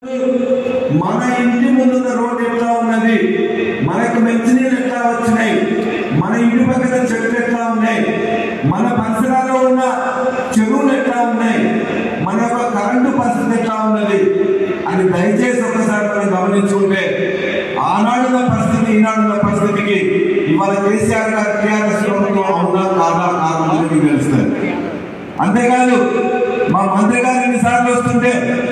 మన ఇంటి ముందున్న రోడ్డు ఎట్లా ఉన్నది, మనకు మంచినీళ్ళు ఎట్లా వచ్చినాయి, మన ఇంటి పక్కన చెట్లు ఎట్లా ఉన్నాయి, మన పరిసరాల్లో ఉన్న చెరువులు ఎట్లా ఉన్నాయి, మన యొక్క కరెంటు పరిస్థితి ఎట్లా ఉన్నది అని దయచేసి ఒకసారి మనం గమనించుకుంటే ఆనాడున్న పరిస్థితి ఈనాడున్న పరిస్థితికి ఇవాళ కేసీఆర్ గారు టీఆర్ఎస్ ప్రభుత్వం అవునా కాదా కాదని తెలుస్తుంది. అంతేకాదు మా మంత్రి గారు ఎన్నిసార్లు వస్తుంటే